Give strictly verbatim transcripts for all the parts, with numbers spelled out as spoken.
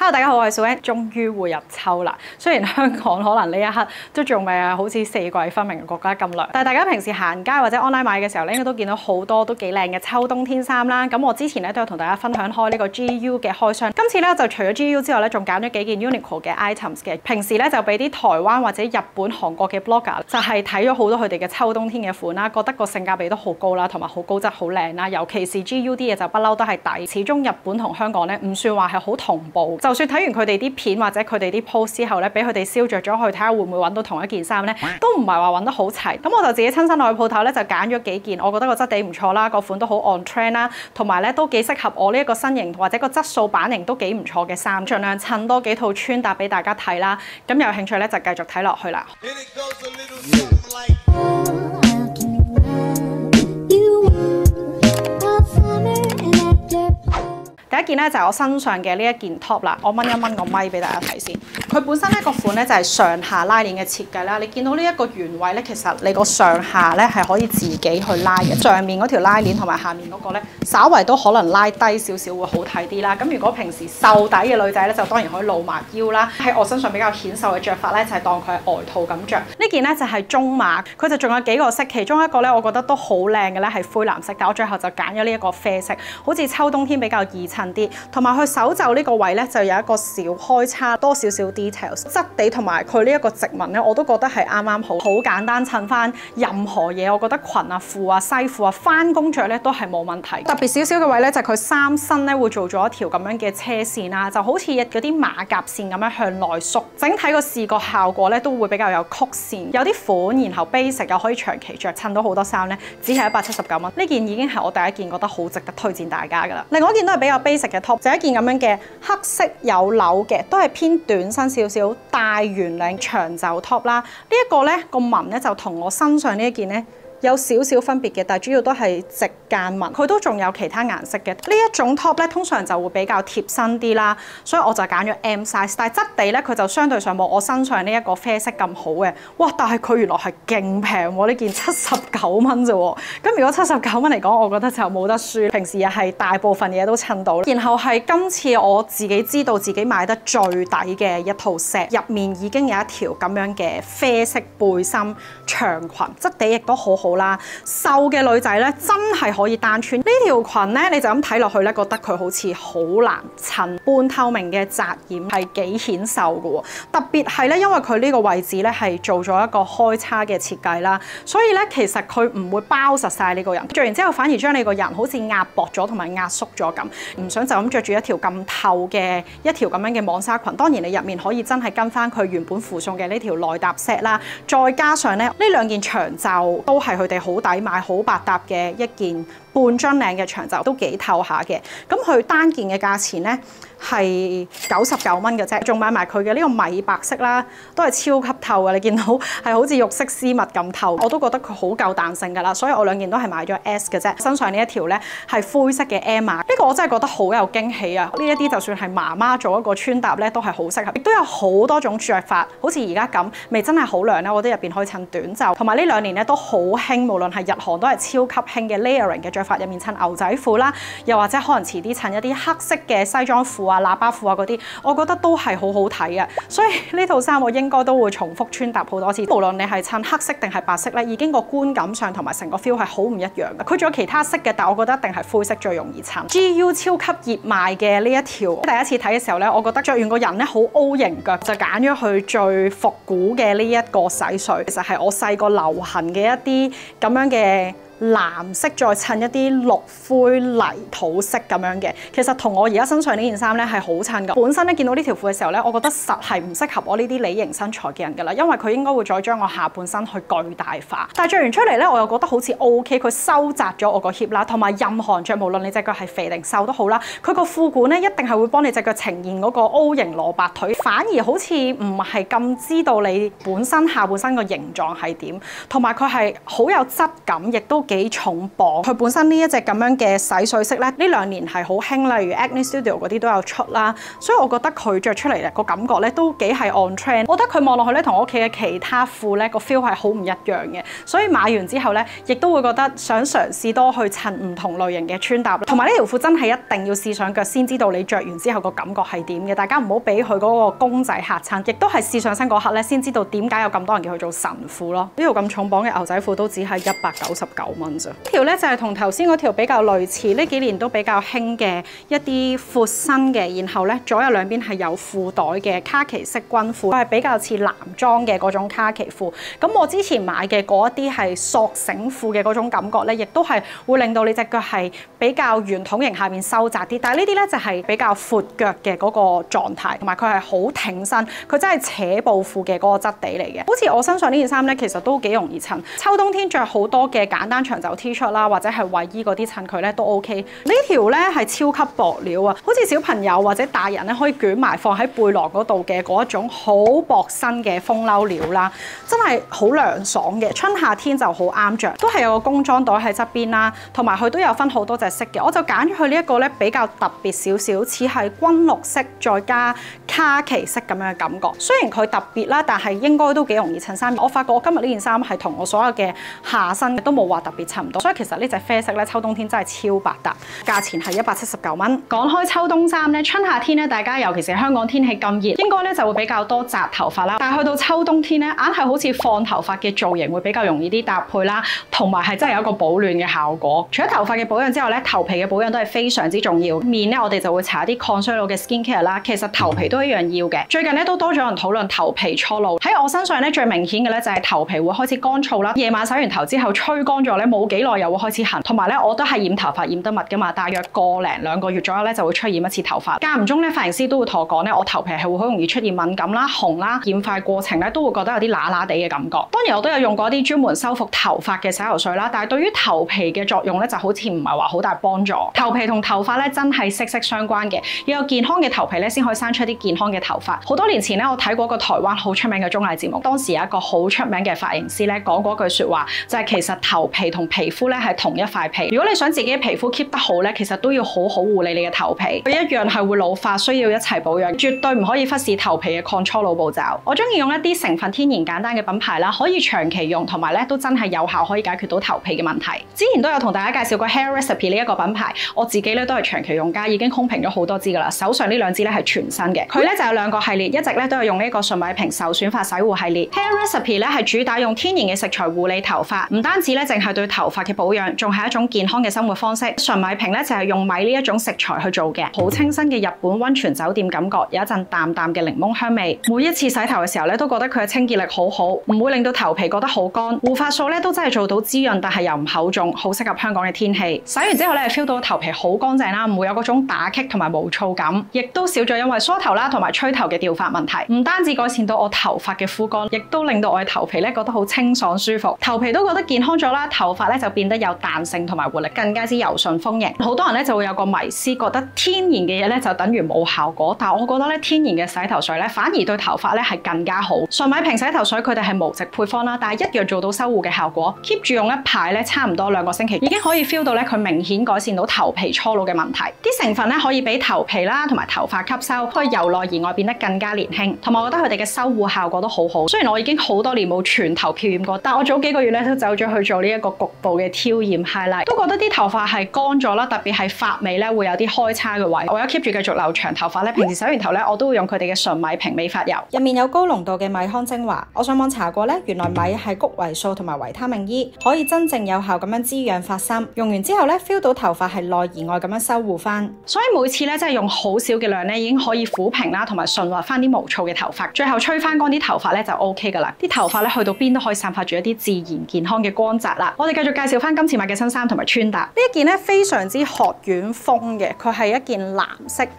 Hello， 大家好，我係小 N， 終於會入秋啦。雖然香港可能呢一刻都仲未係好似四季分明嘅國家咁涼，但係大家平時行街或者 online 買嘅時候咧，應該都見到好多都幾靚嘅秋冬天衫啦。咁我之前咧都有同大家分享開呢個 G U 嘅開箱，今次咧就除咗 G U 之外咧，仲揀咗幾件 Uniqlo 嘅 items 嘅。平時咧就俾啲台灣或者日本、韓國嘅 blogger 就係睇咗好多佢哋嘅秋冬天嘅款啦，覺得個性價比都好高啦，同埋好高質、好靚啦。尤其是 G U 啲嘢就不嬲都係抵，始終日本同香港咧唔算話係好同步。就算睇完佢哋啲片或者佢哋啲 post 之後咧，俾佢哋燒着咗去睇下會唔會揾到同一件衫咧，都唔係話揾得好齊。咁我就自己親身落去鋪頭咧，就揀咗幾件，我覺得個質地唔錯啦，個款都好 on trend 啦，同埋咧都幾適合我呢一個身形或者個質素版型都幾唔錯嘅衫，盡量襯多幾套穿搭俾大家睇啦。咁有興趣咧就繼續睇落去啦。第一件咧就係我身上嘅呢一件 top 啦，我掹一掹個咪俾大家睇先。佢本身咧個款咧就係上下拉鏈嘅設計啦。你見到呢一個原位咧，其實你個上下咧係可以自己去拉嘅。上面嗰條拉鏈同埋下面嗰個咧，稍為都可能拉低少少會好睇啲啦。咁如果平時瘦底嘅女仔咧，就當然可以露埋腰啦。喺我身上比較顯瘦嘅着法咧，就係當佢係外套咁着。呢件咧就係中碼，佢就仲有幾個色，其中一個咧我覺得都好靚嘅咧係灰藍色，但我最後就揀咗呢一個啡色，好似秋冬天比較易襯啲。同埋佢手袖呢個位咧就有一個小開叉，多少少 details， 質地同埋佢呢一個直紋咧，我都覺得係啱啱好，好簡單襯翻任何嘢。我覺得裙啊、褲啊、西褲啊，翻工着咧都係冇問題。特別少少嘅位咧就係佢衫身咧會做咗一條咁樣嘅車線啦，就好似嗰啲馬甲線咁樣向內縮，整體個視覺效果咧都會比較有曲線，有啲款，然後 basic 又可以長期着，襯到好多衫咧，只係一百七十九蚊。呢件已經係我第一件覺得好值得推薦大家噶啦。另外一件都係比較 basic 嘅 top， 就係一件咁樣嘅黑色有紐嘅，都係偏短身少少，大圓領長袖 top 啦。呢一個咧個紋咧就同我身上呢一件咧有少少分別嘅，但係主要都係直間紋，佢都仲有其他顏色嘅。呢一種 top 咧，通常就會比較貼身啲啦，所以我就揀咗 M size。但係質地咧，佢就相對上冇我身上呢一個啡色咁好嘅。哇！但係佢原來係勁平喎，呢件七十九蚊啫喎。咁如果七十九蚊嚟講，我覺得就冇得輸。平時又係大部分嘢都襯到。然後係今次我自己知道自己買得最抵嘅一套 set，入面已經有一條咁樣嘅啡色背心長裙，質地亦都好好。啦，瘦嘅女仔咧真係可以單穿呢條裙咧，你就咁睇落去咧，覺得佢好似好難襯，半透明嘅紮染係幾顯瘦嘅喎。特別係咧，因為佢呢個位置咧係做咗一個開叉嘅設計啦，所以咧其實佢唔會包實晒你個人，着完之後反而將你個人好似壓薄咗同埋壓縮咗咁。唔想就咁着住一條咁透嘅一條咁樣嘅網紗裙，當然你入面可以真係跟翻佢原本附送嘅呢條內搭 set 啦，再加上咧呢兩件長袖都係佢哋好抵買、好百搭嘅一件半樽領嘅長袖，都幾透下嘅。咁佢單件嘅價錢咧係九十九蚊嘅啫，仲買埋佢嘅呢個米白色啦，都係超級透嘅。你見到係好似肉色絲襪咁透，我都覺得佢好夠彈性㗎啦。所以我兩件都係買咗 S 嘅啫。身上呢一條咧係灰色嘅 M 碼，呢個我真係覺得好有驚喜啊！呢一啲就算係媽媽做一個穿搭咧，都係好適合。亦都有好多種着法，好似而家咁未真係好涼咧，我覺得入邊可以襯短袖，同埋呢兩年咧都好興，無論係日韓都係超級興嘅 layering 嘅着法，入面襯牛仔褲啦，又或者可能遲啲襯一啲黑色嘅西裝褲啊、喇叭褲啊嗰啲，我覺得都係好好睇啊！所以呢套衫我應該都會重複穿搭好多次，無論你係襯黑色定係白色咧，已經個觀感上同埋成個 feel 係好唔一樣嘅。佢仲有其他色嘅，但我覺得一定係灰色最容易襯。G U 超級熱賣嘅呢一條，第一次睇嘅時候咧，我覺得着完個人咧好 O 型腳，就揀咗佢最復古嘅呢一個洗水，其實係我細個流行嘅一啲咁樣嘅藍色再襯一啲綠灰泥土色咁樣嘅，其實同我而家身上呢件衫咧係好襯㗎。本身咧見到呢條褲嘅時候咧，我覺得實係唔適合我呢啲梨形身材嘅人㗎啦，因為佢應該會再將我下半身去巨大化。但係着完出嚟咧，我又覺得好似 O K， 佢收窄咗我個 hip 啦，同埋任何人着，無論你隻腳係肥定瘦都好啦，佢個褲管咧一定係會幫你隻腳呈現嗰個 O 型蘿蔔腿，反而好似唔係咁知道你本身下半身個形狀係點，同埋佢係好有質感，亦都幾重磅。佢本身呢一隻咁樣嘅洗水色咧，呢兩年係好興，例如 Acne Studio 嗰啲都有出啦，所以我覺得佢着出嚟嘅個感覺咧都幾係 on trend。我覺得佢望落去咧同我屋企嘅其他褲咧個 feel 係好唔一樣嘅，所以買完之後咧亦都會覺得想嘗試多去襯唔同類型嘅穿搭。同埋呢條褲真係一定要試上腳先知道你着完之後個感覺係點嘅，大家唔好俾佢嗰個公仔嚇親，亦都係試上身嗰刻咧先知道點解有咁多人叫佢做神褲咯。呢條咁重磅嘅牛仔褲都只係一百九十九蚊咋。呢條咧就係同頭先嗰條比較類似，呢幾年都比較興嘅一啲闊身嘅，然後咧左右兩邊係有褲袋嘅卡其式軍褲，係比較似男裝嘅嗰種卡其褲。咁我之前買嘅嗰一啲係索繩褲嘅嗰種感覺咧，亦都係會令到你隻腳係比較圓筒形下面收窄啲。但係呢啲咧就係比較闊腳嘅嗰個狀態，同埋佢係好挺身，佢真係扯布褲嘅嗰個質地嚟嘅。好似我身上呢件衫咧，其實都幾容易襯。秋冬天着好多嘅簡單長袖 T 恤啦，或者係衛衣嗰啲襯佢咧都 OK。呢條咧係超級薄料啊，好似小朋友或者大人咧可以捲埋放喺背囊嗰度嘅嗰一種好薄身嘅風褸料啦，真係好涼爽嘅。春夏天就好啱着，都係有個工裝袋喺側邊啦，同埋佢都有分好多隻色嘅。我就揀咗佢呢一個咧比較特別少少，似係軍綠色再加卡其色咁樣嘅感覺。雖然佢特別啦，但係應該都幾容易襯衫。我發覺我今日呢件衫係同我所有嘅下身都冇話特別襯唔到，所以其實呢隻啡色咧秋冬天真係超百搭，價錢係一百七十九蚊。講開秋冬衫咧，春夏天咧大家尤其是香港天氣咁熱，應該咧就會比較多紮頭髮啦。但係去到秋冬天咧，硬係好似放頭髮嘅造型會比較容易啲搭配啦，同埋係真係有一個保暖嘅效果。除咗頭髮嘅保養之外咧，頭皮嘅保養都係非常之重要。面咧我哋就會搽啲抗衰老嘅 skin care 啦，其實頭皮都一樣要嘅。最近咧都多咗人討論頭皮初老，喺我身上咧最明顯嘅咧就係頭皮會開始乾燥啦，夜晚洗完頭之後吹乾咗咧冇幾耐又會開始痕，同埋咧我都係染頭髮染得密噶嘛，大約個零兩個月左右咧就會出染一次頭髮。間唔中咧髮型師都會同我講咧，我頭皮係會好容易出現敏感啦、紅啦，染髮過程咧都會覺得有啲乸乸地嘅感覺。當然我都有用過一啲專門修復頭髮嘅洗頭水啦，但係對於頭皮嘅作用咧就好似唔係話好大幫助。頭皮同頭髮咧真係息息相關嘅，要有健康嘅頭皮咧先可以生出啲健康嘅頭髮。好多年前咧我睇過一個台灣好出名嘅綜藝節目，當時有一個好出名嘅髮型師咧講過句説話，就係其實頭皮同皮膚咧係同一塊皮。如果你想自己嘅皮膚 keep 得好咧，其實都要好好護理你嘅頭皮。佢一樣係會老化，需要一齊保養，絕對唔可以忽視頭皮嘅抗初老步驟。我中意用一啲成分天然簡單嘅品牌啦，可以長期用，同埋咧都真係有效可以解決到頭皮嘅問題。之前都有同大家介紹過 Hair Recipe 呢一個品牌，我自己咧都係長期用家，已經空瓶咗好多支噶啦。手上呢兩支咧係全新嘅，佢咧就有兩個系列，一直咧都係用呢個純米平受損髮洗護系列。Hair Recipe 咧係主打用天然嘅食材護理頭髮，唔單止咧淨係對頭髮嘅保養，仲係一種健康嘅生活方式。純米平咧就係用米呢一種食材去做嘅，好清新嘅日本溫泉酒店感覺，有一陣淡淡嘅檸檬香味。每一次洗頭嘅時候咧，都覺得佢嘅清潔力好好，唔會令到頭皮覺得好乾。護髮素咧都真係做到滋潤，但係又唔厚重，好適合香港嘅天氣。洗完之後咧，feel 到頭皮好乾淨啦，唔會有嗰種打棘同埋毛躁感，亦都少咗因為梳頭啦同埋吹頭嘅掉髮問題。唔單止改善到我頭髮嘅枯乾，亦都令到我嘅頭皮咧覺得好清爽舒服，頭皮都覺得健康咗啦，頭髮咧就變得有彈性同埋活力，更加之柔順豐盈。好多人咧就會有個迷思，覺得天然嘅嘢咧就等於冇效果，但係我覺得咧天然嘅洗頭水咧反而對頭髮咧係更加好。純米平洗頭水佢哋係無矽配方啦，但係一樣做到修護嘅效果 ，keep 住用一排咧，差唔多兩個星期已經可以 feel 到咧佢明顯改善到頭皮初老嘅問題。啲成分咧可以俾頭皮啦同埋頭髮吸收，可以由內而外變得更加年輕，同埋我覺得佢哋嘅修護效果都好好。雖然我已經好多年冇全頭漂染過，但我早幾個月咧都走咗去做呢一個局部嘅挑染 highlight， 都覺得啲頭髮係乾咗啦，特別係髮尾咧會有啲開叉嘅位。我有 keep 住繼續留長頭髮咧，平時洗完頭咧我都會用佢哋嘅純米平美髮油，入面有高濃度嘅米糠精華。我上網查過咧，原來米係谷維素同埋維他命 E， 可以真正有效咁樣滋養髮芯。用完之後咧 feel 到頭髮係內而外咁樣修護翻，所以每次咧真係用好少嘅量咧已經可以撫平啦，同埋順滑翻啲毛躁嘅頭髮，最後吹翻乾啲頭髮咧就 O K 噶啦。啲頭髮咧去到邊都可以散發住一啲自然健康嘅光澤啦。我哋繼續介紹翻今次買嘅新衫同埋穿搭。呢一件咧非常之學院風嘅，佢係一件藍色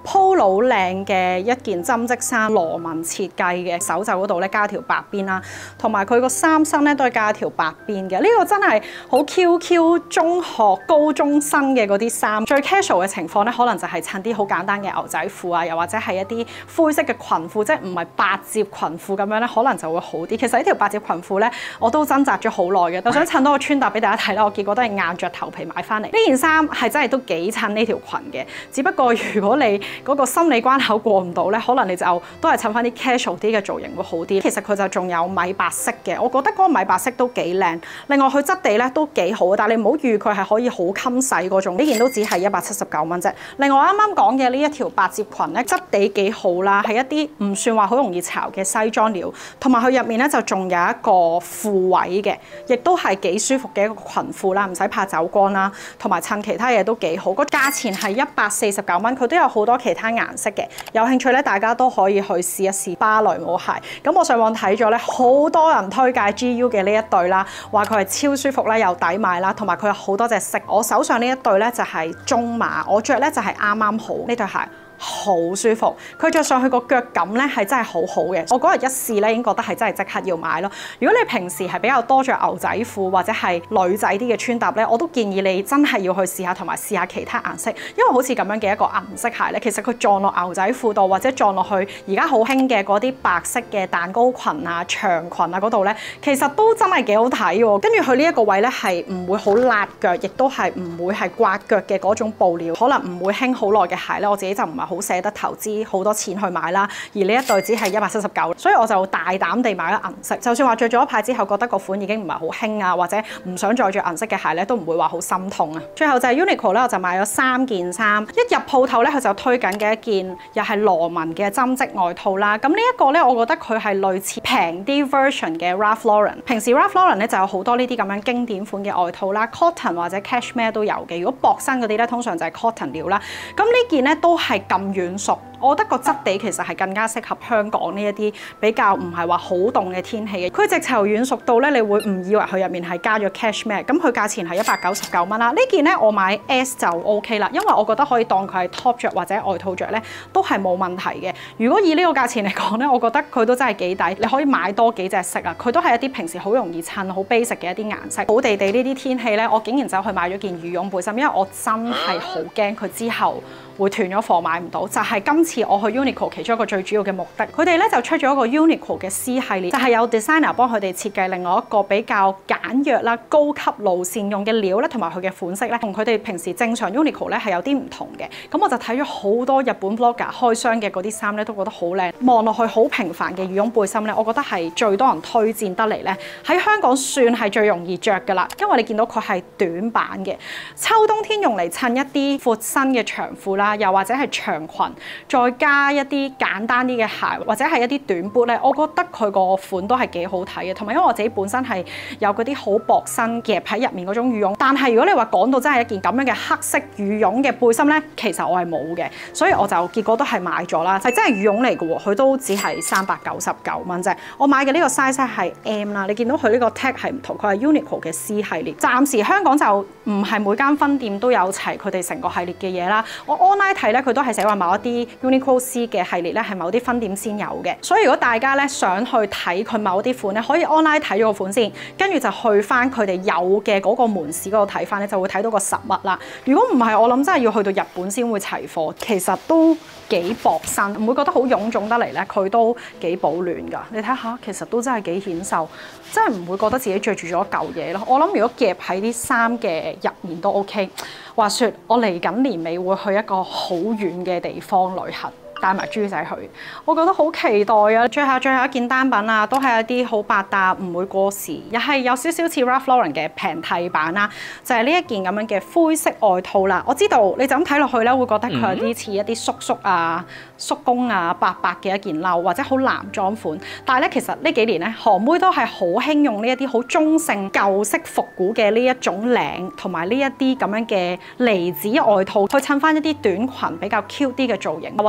Polo 靚嘅一件針織衫，羅紋設計嘅手袖嗰度咧加條白邊啦，同埋佢個衫身咧都係加條白邊嘅。呢、這個真係好 Q Q 中學高中生嘅嗰啲衫。最 casual 嘅情況咧，可能就係襯啲好簡單嘅牛仔褲啊，又或者係一啲灰色嘅裙褲，即係唔係八摺裙褲咁樣咧，可能就會好啲。其實呢條八摺裙褲咧，我都掙扎咗好耐嘅，就想襯多個穿搭俾大家睇啦。我結果都係硬着頭皮買翻嚟。呢件衫係真係都幾襯呢條裙嘅，只不過如果你嗰個心理關口過唔到咧，可能你就都係襯翻啲 casual 啲嘅造型會好啲。其實佢就仲有米白色嘅，我覺得嗰個米白色都幾靚。另外佢質地咧都幾好，但係你唔好預佢係可以好襟洗嗰種。呢件都只係一百七十九蚊啫。另外啱啱講嘅呢一條八摺裙咧，質地幾好啦，係一啲唔算話好容易潮嘅西裝料，同埋佢入面咧就仲有一個褲位嘅，亦都係幾舒服嘅一個裙褲啦，唔使怕走光啦，同埋襯其他嘢都幾好。個價錢係一百四十九蚊，佢都有好多其他顏色嘅。有興趣咧，大家都可以去試一試芭蕾舞鞋。咁我上網睇咗咧，好多人推介 G U 嘅呢一對啦，話佢係超舒服啦，又抵買啦，同埋佢有好多隻色。我手上呢一對咧就係中碼，我着咧就係啱啱好呢對鞋。好舒服，佢着上去個腳感咧係真係好好嘅。我嗰日一試咧已經覺得係真係即刻要買咯。如果你平時係比較多着牛仔褲或者係女仔啲嘅穿搭咧，我都建議你真係要去試下同埋試下其他顏色，因為好似咁樣嘅一個銀色鞋咧，其實佢撞落牛仔褲度或者撞落去而家好興嘅嗰啲白色嘅蛋糕裙啊、長裙啊嗰度咧，其實都真係幾好睇喎。跟住佢呢一個位咧係唔會好辣腳，亦都係唔會係刮腳嘅嗰種布料，可能唔會興好耐嘅鞋咧，我自己就唔係好捨得投資好多錢去買啦，而呢一對只係一百七十九，所以我就大膽地買咗銀色。就算話着咗一排之後覺得個款已經唔係好興啊，或者唔想再着銀色嘅鞋咧，都唔會話好心痛啊。最後就係 Uniqlo 咧，我就買咗三件衫。一入鋪頭咧，佢就推緊嘅一件又係羅紋嘅針織外套啦。咁呢一個咧，我覺得佢係類似平啲 version 嘅 Ralph Lauren。平時 Ralph Lauren 咧就有好多呢啲咁樣經典款嘅外套啦 ，cotton 或者 cashmere 都有嘅。如果薄身嗰啲咧，通常就係 cotton 料啦。咁呢件咧都係咁軟熟，我覺得個質地其實係更加適合香港呢一啲比較唔係話好凍嘅天氣嘅。佢直頭軟熟到咧，你會唔以為佢入面係加咗 cashmere。咁佢價錢係一百九十九蚊啦。呢件咧我買 S 就 OK 啦，因為我覺得可以當佢係 top 着或者外套着咧都係冇問題嘅。如果以呢個價錢嚟講咧，我覺得佢都真係幾抵。你可以買多幾隻色啊，佢都係一啲平時好容易襯、好 basic 嘅一啲顏色。好地地呢啲天氣咧，我竟然走去買咗件羽絨背心，因為我真係好驚佢之後會斷咗貨買唔到。就係今次我去 Uniqlo 其中一個最主要嘅目的，佢哋咧就出咗一個 Uniqlo 嘅 C 系列，就係有 designer 幫佢哋設計另外一個比較簡約啦、高級路線用嘅料咧，同埋佢嘅款式咧，同佢哋平時正常 Uniqlo 咧係有啲唔同嘅。咁我就睇咗好多日本 vlogger 開箱嘅嗰啲衫咧，都覺得好靚。望落去好平凡嘅羽絨背心咧，我覺得係最多人推薦得嚟咧，喺香港算係最容易着㗎啦，因為你見到佢係短版嘅，秋冬天用嚟襯一啲闊身嘅長褲啦，又或者係長裙，再加一啲簡單啲嘅鞋，或者係一啲短 boot 咧，我覺得佢個款都係幾好睇嘅。同埋因為我自己本身係有嗰啲好薄身夾喺入面嗰種羽絨，但係如果你話講到真係一件咁樣嘅黑色羽絨嘅背心咧，其實我係冇嘅，所以我就結果都係買咗啦。係真係羽絨嚟嘅喎，佢都只係三百九十九蚊啫。我買嘅呢個 size 係 M 啦，你見到佢呢個 tag 係唔同，佢係 Uniqlo 嘅 C 系列。暫時香港就唔係每間分店都有齊佢哋成個系列嘅嘢啦。我 online 睇咧，佢都係寫話某一啲 Uniqlo C 嘅系列咧係某啲分店先有嘅。所以如果大家咧想去睇佢某啲款咧，可以 online 睇咗個款先，跟住就去翻佢哋有嘅嗰個門市嗰度睇翻咧，就會睇到個實物啦。如果唔係，我諗真係要去到日本先會齊貨。其實都幾薄身，唔會覺得好臃腫得嚟咧，佢都幾保暖㗎。你睇下，其實都真係幾顯瘦，真係唔會覺得自己着住咗嚿嘢咯。我諗如果夾喺啲衫嘅入面都 OK。話說我嚟緊年尾會去一個好遠嘅地方旅行，帶埋豬仔去，我覺得好期待啊！最後最後一件單品啊，都係一啲好百搭，唔會過時，又係有少少似 Ralph Lauren 嘅平替版啦，就係呢一件咁樣嘅灰色外套啦。我知道你就咁睇落去咧，會覺得佢有啲似一啲叔叔啊、叔公啊、伯伯嘅一件褸，或者好男裝款。但係咧，其實呢幾年咧，韓妹都係好興用呢一啲好中性、舊式復古嘅呢一種領，同埋呢一啲咁樣嘅呢子外套，去襯翻一啲短裙比較 cute 啲嘅造型，或者你下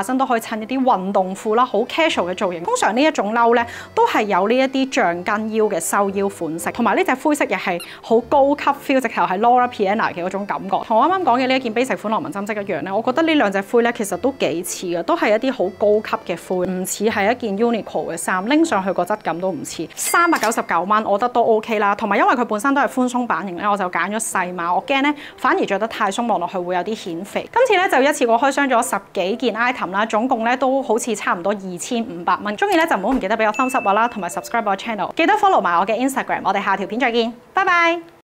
身都可以襯一啲運動褲啦，好 casual 嘅造型。通常呢一種褸咧都係有呢一啲橡筋腰嘅收腰款式，同埋呢隻灰色亦係好高級 feel， 直頭係 Laura Piana 嘅嗰種感覺。同我啱啱講嘅呢一件 basic 款羅紋針織一樣咧，我覺得呢兩隻灰咧其實都幾似嘅，都係一啲好高級嘅灰，唔似係一件 Uniqlo 嘅衫，拎上去個質感都唔似。三百九十九蚊，我覺得都 OK 啦。同埋因為佢本身都係寬鬆版型咧，我就揀咗細碼，我驚咧反而着得太鬆望落去會有啲顯肥。今次咧就一次過開箱咗十幾件 item 啦，總共咧都好似差唔多二千五百蚊。中意咧就唔好唔記得俾我 thumbs up 我啦，同埋 subscribe 我 channel， 記得 follow 埋我嘅 Instagram。我哋下條片再見，拜拜。